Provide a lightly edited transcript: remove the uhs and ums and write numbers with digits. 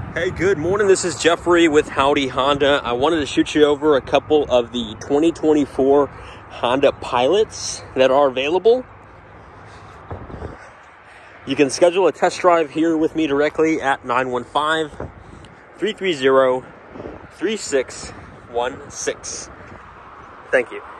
Hey, good morning. This is Jeffrey with Howdy Honda. I wanted to shoot you over a couple of the 2024 Honda Pilots that are available. You can schedule a test drive here with me directly at 915-330-3616. Thank you.